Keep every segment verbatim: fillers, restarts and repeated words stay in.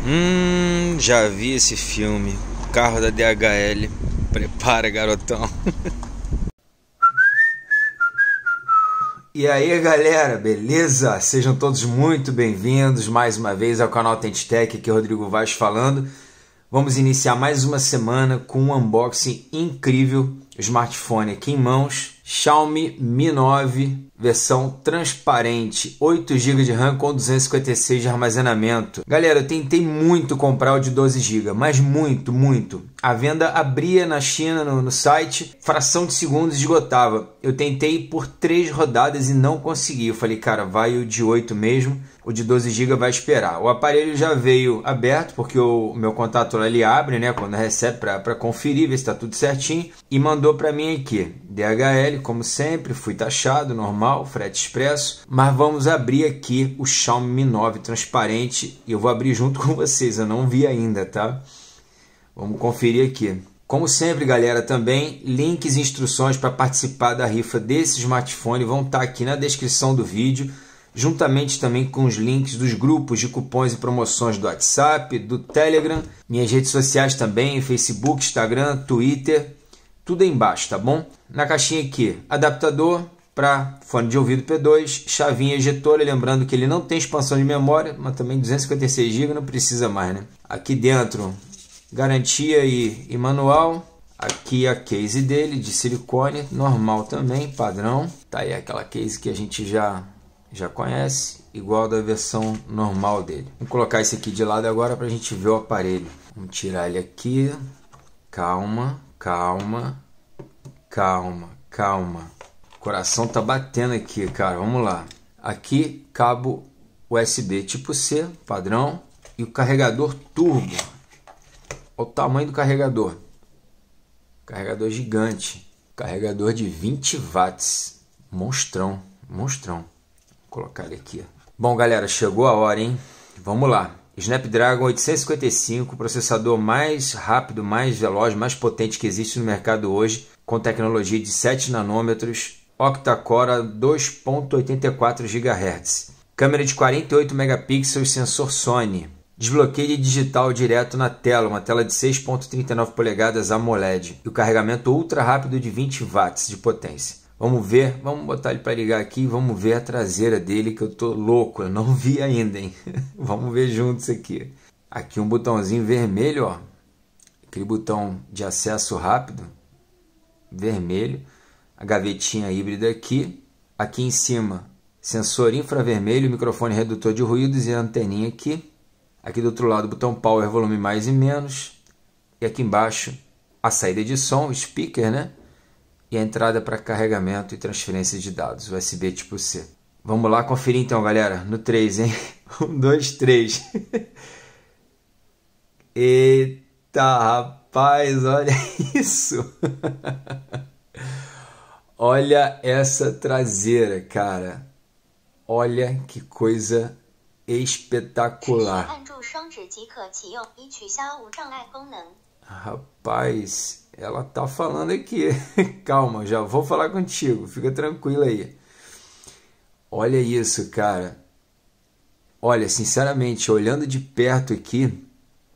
Hum, já vi esse filme. Carro da D H L. Prepara, garotão. E aí, galera, beleza? Sejam todos muito bem-vindos mais uma vez ao canal TenTech, aqui é Rodrigo Vaz falando. Vamos iniciar mais uma semana com um unboxing incrível. O smartphone aqui em mãos, Xiaomi Mi nove, versão transparente, oito gigas de RAM com duzentos e cinquenta e seis de armazenamento. Galera, eu tentei muito comprar o de doze gigas, mas muito, muito. A venda abria na China, no, no site, fração de segundos esgotava. Eu tentei por três rodadas e não consegui. Eu falei, cara, vai o de oito mesmo, o de doze gigas vai esperar. O aparelho já veio aberto, porque o meu contato lá, ele abre, né, quando recebe, para conferir, ver se está tudo certinho, e mandou para mim aqui, D H L, como sempre, fui taxado, normal, frete expresso, mas vamos abrir aqui o Xiaomi Mi nove transparente, e eu vou abrir junto com vocês, eu não vi ainda, tá? Vamos conferir aqui. Como sempre, galera, também links e instruções para participar da rifa desse smartphone vão estar aqui na descrição do vídeo, juntamente também com os links dos grupos de cupons e promoções do WhatsApp, do Telegram, minhas redes sociais também, Facebook, Instagram, Twitter, tudo aí embaixo, tá bom? Na caixinha aqui, adaptador para fone de ouvido P dois, chavinha ejetora, lembrando que ele não tem expansão de memória, mas também duzentos e cinquenta e seis gigas, não precisa mais, né? Aqui dentro, garantia e, e manual. Aqui a case dele, de silicone, normal também, padrão. Tá aí aquela case que a gente já, já conhece, igual da versão normal dele. Vou colocar esse aqui de lado agora para a gente ver o aparelho. Vamos tirar ele aqui. Calma, calma, calma, calma. O coração tá batendo aqui, cara. Vamos lá. Aqui, cabo U S B tipo C, padrão. E o carregador turbo. Olha o tamanho do carregador. Carregador gigante. Carregador de vinte watts. Monstrão, monstrão. Vou colocar ele aqui. Bom, galera, chegou a hora, hein? Vamos lá. Snapdragon oitocentos e cinquenta e cinco, processador mais rápido, mais veloz, mais potente que existe no mercado hoje, com tecnologia de sete nanômetros, octa-core, dois vírgula oitenta e quatro gigahertz. Câmera de quarenta e oito megapixels, sensor Sony. Desbloqueio de digital direto na tela, uma tela de seis vírgula trinta e nove polegadas AMOLED. E o carregamento ultra rápido de vinte watts de potência. Vamos ver, vamos botar ele para ligar aqui e vamos ver a traseira dele, que eu tô louco, eu não vi ainda, hein? Vamos ver juntos aqui. Aqui um botãozinho vermelho, ó. Aquele botão de acesso rápido, vermelho. A gavetinha híbrida aqui. Aqui em cima, sensor infravermelho, microfone redutor de ruídos e a anteninha aqui. Aqui do outro lado, botão power, volume mais e menos. E aqui embaixo, a saída de som, speaker, né? E a entrada para carregamento e transferência de dados, U S B tipo C. Vamos lá conferir então, galera, no três, hein? um, dois, três. Eita, rapaz, olha isso. Olha essa traseira, cara. Olha que coisa espetacular. Rapaz, ela tá falando aqui. Calma, já vou falar contigo. Fica tranquilo aí. Olha isso, cara. Olha, sinceramente, olhando de perto aqui,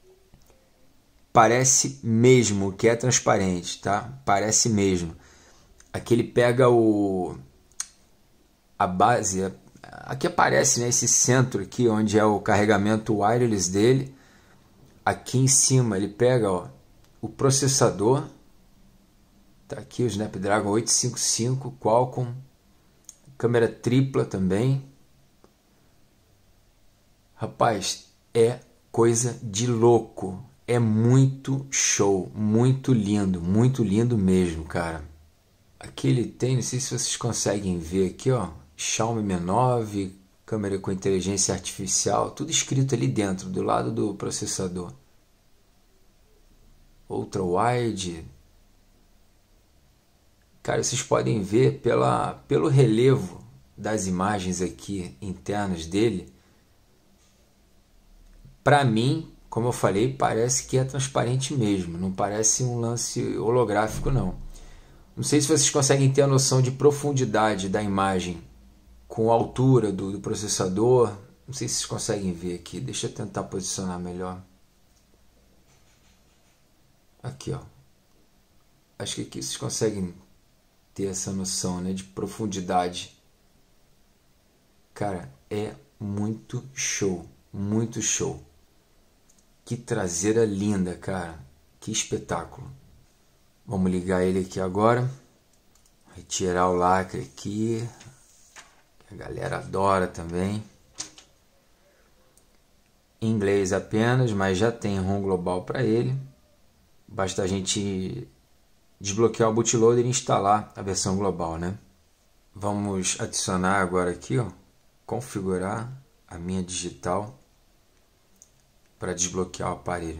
parece mesmo que é transparente, tá? Parece mesmo. Aqui ele pega o... a base... Aqui aparece, né, esse centro aqui, onde é o carregamento wireless dele. Aqui em cima ele pega, ó, o processador. Tá aqui o Snapdragon oitocentos e cinquenta e cinco Qualcomm. Câmera tripla também. Rapaz, é coisa de louco. É muito show, muito lindo, muito lindo mesmo, cara. Aqui ele tem, não sei se vocês conseguem ver aqui, ó. Xiaomi Mi nove, câmera com inteligência artificial, tudo escrito ali dentro, do lado do processador. Ultra wide. Cara, vocês podem ver pela, pelo relevo das imagens aqui internas dele. Para mim, como eu falei, parece que é transparente mesmo, não parece um lance holográfico não. Não sei se vocês conseguem ter a noção de profundidade da imagem com a altura do, do processador, Não sei se vocês conseguem ver aqui. Deixa eu tentar posicionar melhor. Aqui, ó. Acho que aqui vocês conseguem ter essa noção, né, de profundidade. Cara, é muito show. Muito show. Que traseira linda, cara. Que espetáculo. Vamos ligar ele aqui agora. Retirar o lacre aqui. Que a galera adora também. Em inglês apenas, mas já tem ROM global para ele. Basta a gente desbloquear o bootloader e instalar a versão global, né? Vamos adicionar agora aqui, ó, configurar a minha digital para desbloquear o aparelho.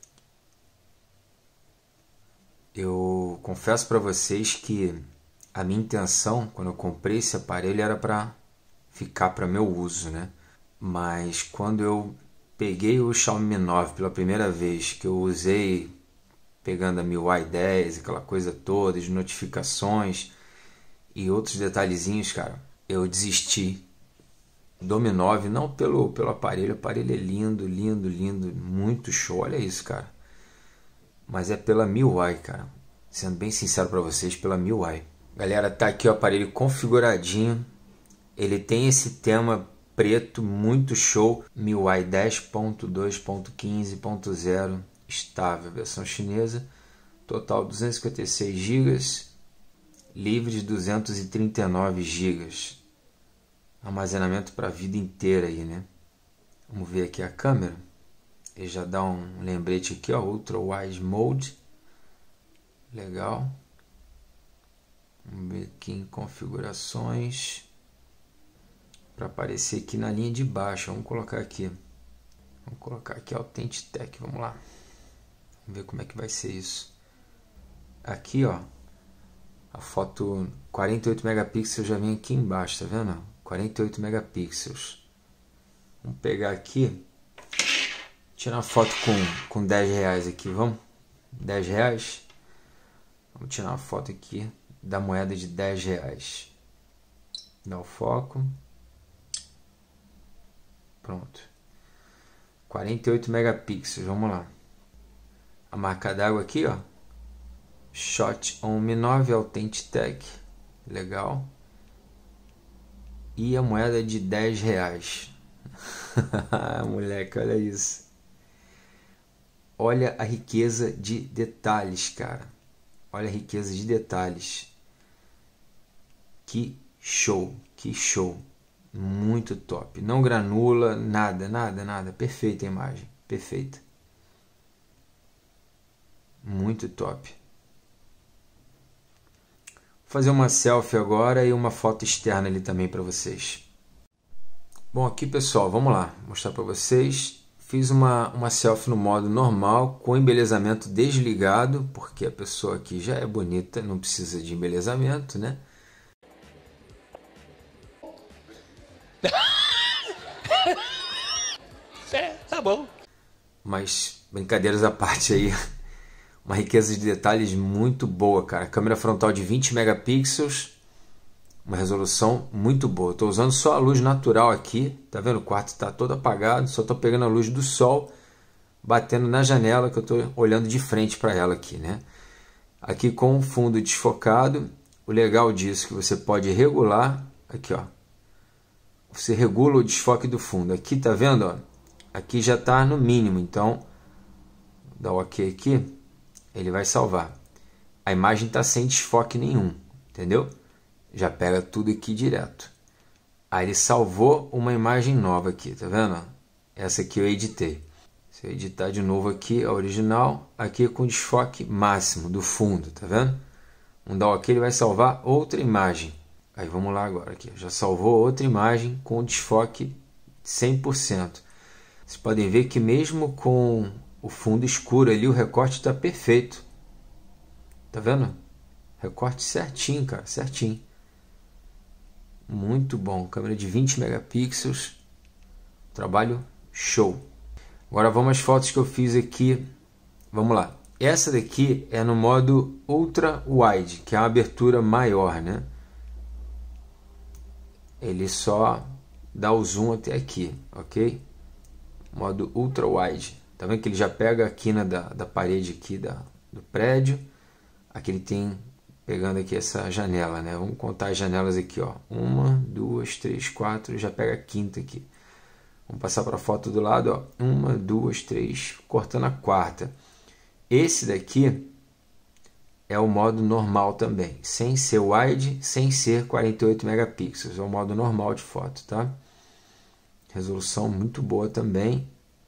Eu confesso para vocês que a minha intenção quando eu comprei esse aparelho era para ficar para meu uso, né? Mas quando eu peguei o Xiaomi Mi nove pela primeira vez, que eu usei pegando a M I U I dez, aquela coisa toda, de notificações e outros detalhezinhos, cara, eu desisti do Mi nove, não pelo, pelo aparelho, o aparelho é lindo, lindo, lindo, muito show, olha isso, cara. Mas é pela M I U I, cara. Sendo bem sincero para vocês, pela M I U I. Galera, tá aqui o aparelho configuradinho. Ele tem esse tema preto, muito show. M I U I dez ponto dois ponto quinze ponto zero, estável, versão chinesa. Total duzentos e cinquenta e seis gigas, livres duzentos e trinta e nove gigas. Armazenamento para a vida inteira aí, né? Vamos ver aqui a câmera. Ele já dá um lembrete aqui, ó, Ultra Wide Mode. Legal. Vamos ver aqui em configurações. Para aparecer aqui na linha de baixo. Vamos colocar aqui. Vamos colocar aqui Authentic Tech. Vamos lá. Vamos ver como é que vai ser isso. Aqui, ó. A foto quarenta e oito megapixels já vem aqui embaixo, tá vendo? quarenta e oito megapixels. Vamos pegar aqui. Tirar uma foto com, com dez reais aqui, vamos? dez reais. Vamos tirar uma foto aqui da moeda de dez reais. Dá o foco. Pronto. quarenta e oito megapixels, vamos lá. A marca d'água aqui, ó. Shot on Mi nove Authentic Tech. Legal. E a moeda de dez reais. Moleque, olha isso. Olha a riqueza de detalhes, cara. Olha a riqueza de detalhes. Que show, que show. Muito top. Não granula, nada, nada, nada. Perfeita a imagem, perfeita. Muito top. Vou fazer uma selfie agora e uma foto externa ali também para vocês. Bom, aqui pessoal, vamos lá, vou mostrar para vocês. Fiz uma, uma selfie no modo normal, com embelezamento desligado, porque a pessoa aqui já é bonita, não precisa de embelezamento, né? É, tá bom. Mas, brincadeiras à parte aí, uma riqueza de detalhes muito boa, cara. Câmera frontal de vinte megapixels, uma resolução muito boa. Estou usando só a luz natural aqui, tá vendo? O quarto está todo apagado, só estou pegando a luz do sol, batendo na janela que eu estou olhando de frente para ela aqui, né? Aqui com o fundo desfocado, o legal disso é que você pode regular, aqui ó, você regula o desfoque do fundo. Aqui tá vendo, ó? Aqui já está no mínimo, então dá o OK aqui, ele vai salvar. A imagem está sem desfoque nenhum, entendeu? Já pega tudo aqui direto. Aí ele salvou uma imagem nova aqui, tá vendo? Essa aqui eu editei. Se eu editar de novo aqui, a original, aqui com desfoque máximo do fundo, tá vendo? Vamos dar o OK, ele vai salvar outra imagem. Aí vamos lá agora aqui, já salvou outra imagem com desfoque cem por cento. Vocês podem ver que mesmo com o fundo escuro ali, o recorte está perfeito. Tá vendo? Recorte certinho, cara, certinho. Muito bom, câmera de vinte megapixels. Trabalho show. Agora vamos às fotos que eu fiz aqui. Vamos lá. Essa daqui é no modo Ultra Wide, que é uma abertura maior, né? Ele só dar o zoom até aqui, ok? Modo ultra wide. Tá vendo que ele já pega a quina da, da parede aqui da, do prédio. Aqui ele tem, pegando aqui essa janela, né? Vamos contar as janelas aqui, ó. Uma, duas, três, quatro, já pega a quinta aqui. Vamos passar para a foto do lado, ó. Uma, duas, três, cortando a quarta. Esse daqui é o modo normal também, sem ser wide, sem ser quarenta e oito megapixels. É o modo normal de foto, tá? Resolução muito boa também.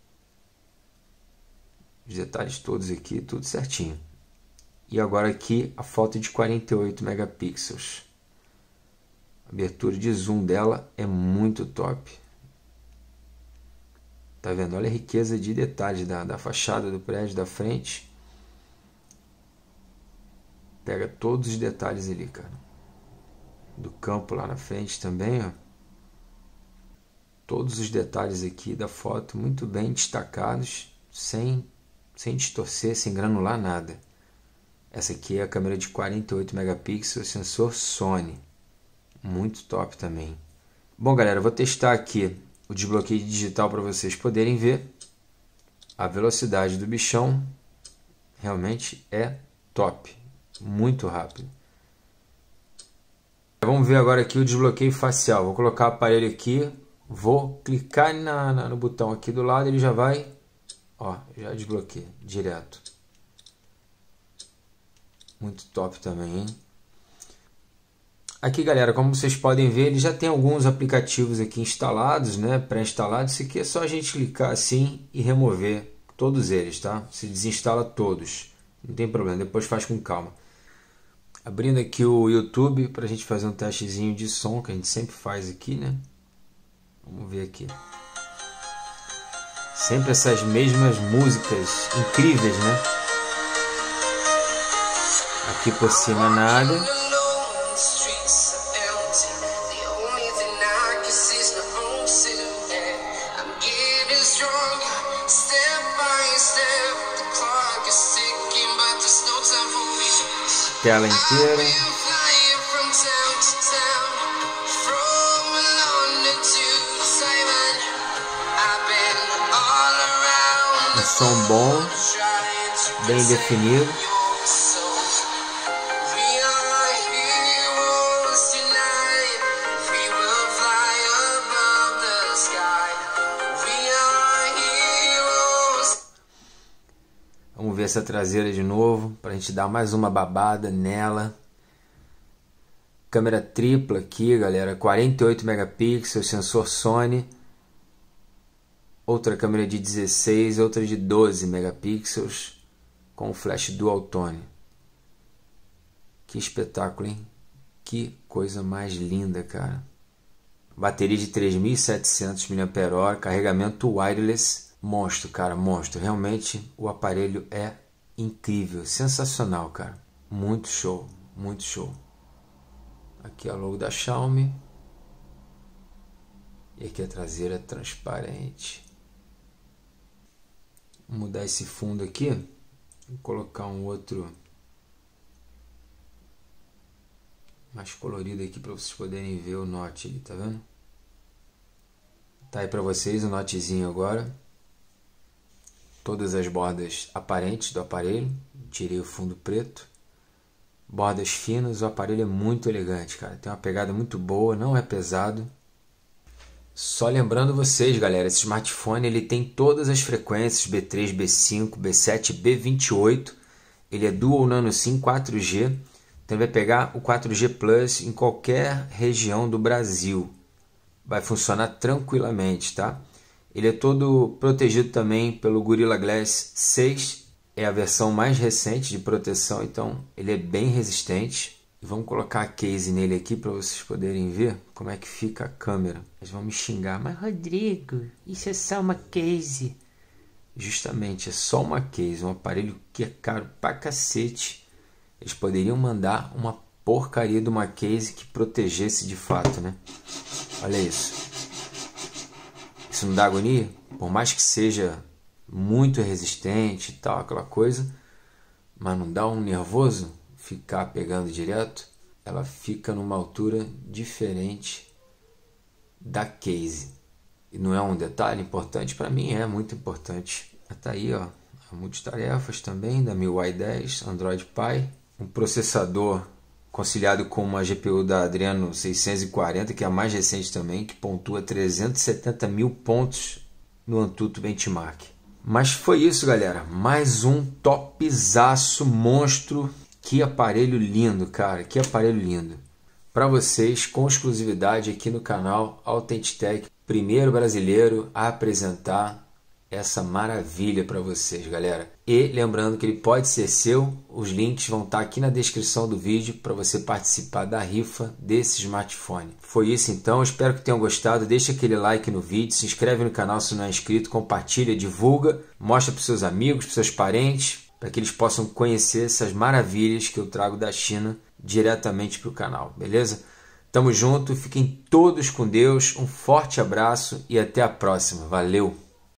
Os detalhes todos aqui, tudo certinho. E agora aqui a foto de quarenta e oito megapixels. A abertura de zoom dela é muito top. Tá vendo? Olha a riqueza de detalhes da, da fachada do prédio da frente. Pega todos os detalhes ali, cara. Do campo lá na frente também, ó. Todos os detalhes aqui da foto muito bem destacados, sem, sem distorcer, sem granular nada. Essa aqui é a câmera de quarenta e oito megapixels, sensor Sony. Muito top também. Bom, galera, eu vou testar aqui o desbloqueio digital para vocês poderem ver. A velocidade do bichão realmente é top. Muito rápido. Vamos ver agora aqui o desbloqueio facial. Vou colocar o aparelho aqui. Vou clicar na, na, no botão aqui do lado. Ele já vai... Ó, já desbloqueia direto. Muito top também, hein? Aqui, galera, como vocês podem ver, ele já tem alguns aplicativos aqui instalados, né? Pré-instalados. Isso aqui é só a gente clicar assim e remover todos eles, tá? Se desinstala todos. Não tem problema, depois faz com calma. Abrindo aqui o YouTube para a gente fazer um testezinho de som, que a gente sempre faz aqui, né? Vamos ver aqui. Sempre essas mesmas músicas incríveis, né? Aqui por cima nada. Tela inteira. Um som bom, bem definido. Vamos ver essa traseira de novo, para a gente dar mais uma babada nela. Câmera tripla aqui, galera, quarenta e oito megapixels, sensor Sony. Outra câmera de dezesseis, outra de doze megapixels, com flash dual tone. Que espetáculo, hein? Que coisa mais linda, cara. Bateria de três mil e setecentos miliampères-hora, carregamento wireless. Monstro, cara, monstro. Realmente o aparelho é incrível, sensacional, cara. Muito show, muito show. Aqui é o logo da Xiaomi. E aqui a traseira transparente. Vou mudar esse fundo aqui. Vou colocar um outro mais colorido aqui para vocês poderem ver o note ali, tá vendo? Tá aí para vocês o notezinho agora. Todas as bordas aparentes do aparelho. Tirei o fundo preto. Bordas finas. O aparelho é muito elegante, cara. Tem uma pegada muito boa, não é pesado. Só lembrando vocês, galera, esse smartphone ele tem todas as frequências B três, B cinco, B sete, B vinte e oito. Ele é Dual Nano SIM quatro G. Então ele vai pegar o quatro G Plus em qualquer região do Brasil. Vai funcionar tranquilamente, tá? Ele é todo protegido também pelo Gorilla Glass seis. É a versão mais recente de proteção, então ele é bem resistente. E vamos colocar a case nele aqui para vocês poderem ver como é que fica a câmera. Eles vão me xingar, mas Rodrigo, isso é só uma case. Justamente, é só uma case, um aparelho que é caro pra cacete. Eles poderiam mandar uma porcaria de uma case que protegesse de fato, né? Olha isso. Isso não dá agonia? Por mais que seja muito resistente e tal, aquela coisa, mas não dá um nervoso ficar pegando direto? Ela fica numa altura diferente da case. E não é um detalhe importante? Para mim é muito importante. Está aí, ó, a multitarefas também da M I U I dez, Android Pie, um processador conciliado com uma G P U da Adreno seiscentos e quarenta, que é a mais recente também, que pontua trezentos e setenta mil pontos no Antutu Benchmark. Mas foi isso, galera. Mais um topzaço monstro. Que aparelho lindo, cara. Que aparelho lindo. Para vocês, com exclusividade aqui no canal AuthenticTech, primeiro brasileiro a apresentar essa maravilha para vocês, galera. E lembrando que ele pode ser seu, os links vão estar aqui na descrição do vídeo para você participar da rifa desse smartphone. Foi isso então, espero que tenham gostado. Deixa aquele like no vídeo, se inscreve no canal se não é inscrito, compartilha, divulga, mostra para os seus amigos, para os seus parentes, para que eles possam conhecer essas maravilhas que eu trago da China diretamente para o canal, beleza? Tamo junto, fiquem todos com Deus, um forte abraço e até a próxima. Valeu!